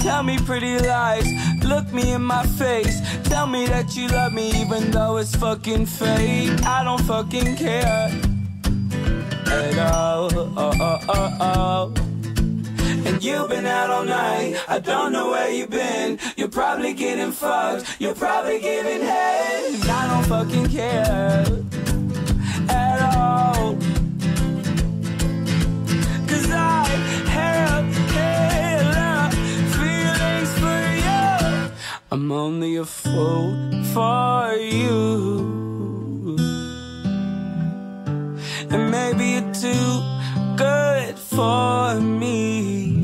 Tell me pretty lies, look me in my face. Tell me that you love me even though it's fucking fake. I don't fucking care at all. And you've been out all night, I don't know where you've been. You're probably getting fucked, you're probably giving head. And I don't fucking care at all. Cause I have feelings for you. I'm only a fool for you. And maybe you're too good for me.